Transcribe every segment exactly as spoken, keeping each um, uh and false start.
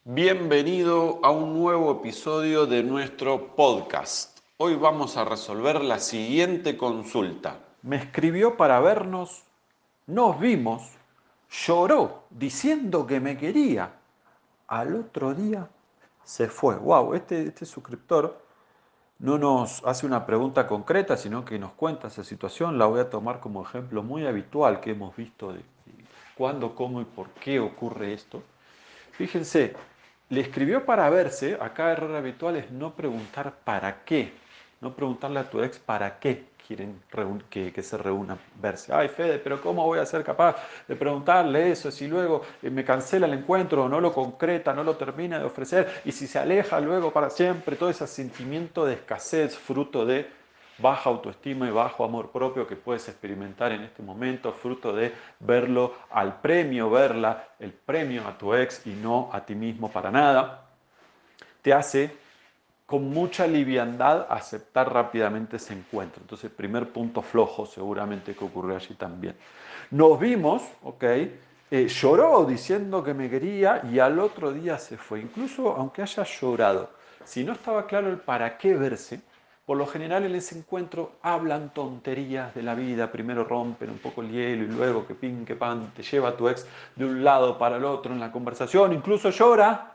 Bienvenido a un nuevo episodio de nuestro podcast. Hoy vamos a resolver la siguiente consulta. Me escribió para vernos, nos vimos, lloró diciendo que me quería. Al otro día se fue. Wow, este, este suscriptor no nos hace una pregunta concreta, sino que nos cuenta esa situación. La voy a tomar como ejemplo muy habitual que hemos visto de cuándo, cómo y por qué ocurre esto. Fíjense, le escribió para verse. Acá error habitual es no preguntar para qué. No preguntarle a tu ex para qué quieren que, que se reúnan, verse. Ay, Fede, pero ¿cómo voy a ser capaz de preguntarle eso si luego eh, me cancela el encuentro o no lo concreta, no lo termina de ofrecer y si se aleja luego para siempre? Todo ese sentimiento de escasez fruto de baja autoestima y bajo amor propio que puedes experimentar en este momento, fruto de verlo al premio, verla, el premio a tu ex y no a ti mismo para nada, te hace con mucha liviandad aceptar rápidamente ese encuentro. Entonces, primer punto flojo seguramente que ocurrió allí también. Nos vimos, ¿ok? Eh, lloró diciendo que me quería y al otro día se fue. Incluso aunque haya llorado, si no estaba claro el para qué verse, por lo general en ese encuentro hablan tonterías de la vida, primero rompen un poco el hielo y luego que pin, que pan, te lleva a tu ex de un lado para el otro en la conversación, incluso llora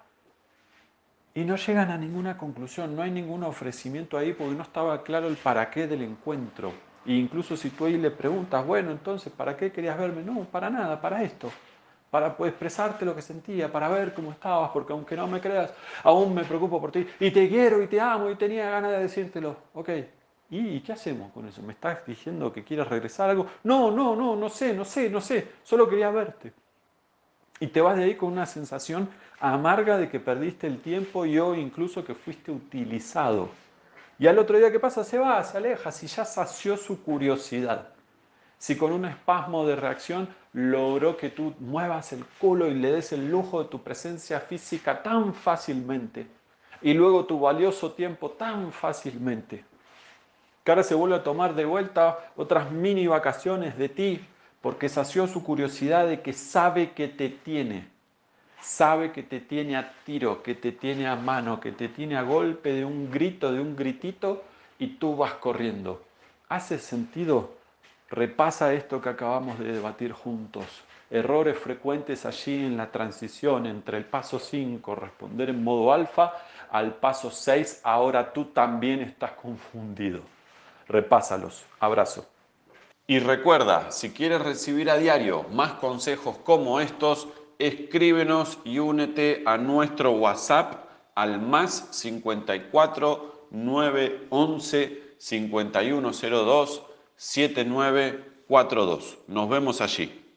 y no llegan a ninguna conclusión, no hay ningún ofrecimiento ahí porque no estaba claro el para qué del encuentro. E incluso si tú ahí le preguntas, bueno, entonces, ¿para qué querías verme? No, para nada, para esto. Para pues, expresarte lo que sentía, para ver cómo estabas, porque aunque no me creas, aún me preocupo por ti. Y te quiero y te amo y tenía ganas de decírtelo. Ok, ¿y qué hacemos con eso? ¿Me estás diciendo que quieres regresar a algo? No, no, no, no sé, no sé, no sé. Solo quería verte. Y te vas de ahí con una sensación amarga de que perdiste el tiempo y o incluso que fuiste utilizado. Y al otro día, ¿qué pasa? Se va, se aleja, si ya sació su curiosidad. Si con un espasmo de reacción logró que tú muevas el culo y le des el lujo de tu presencia física tan fácilmente. Y luego tu valioso tiempo tan fácilmente, que ahora se vuelve a tomar de vuelta otras mini vacaciones de ti, porque sació su curiosidad de que sabe que te tiene, sabe que te tiene a tiro, que te tiene a mano, que te tiene a golpe de un grito, de un gritito, y tú vas corriendo. ¿Hace sentido? Repasa esto que acabamos de debatir juntos. Errores frecuentes allí en la transición entre el paso cinco, responder en modo alfa, al paso seis, ahora tú también estás confundido. Repásalos. Abrazo. Y recuerda, si quieres recibir a diario más consejos como estos, escríbenos y únete a nuestro WhatsApp al más cincuenta y cuatro, nueve once, cincuenta y uno cero dos, setenta y nueve cuarenta y dos. Nos vemos allí.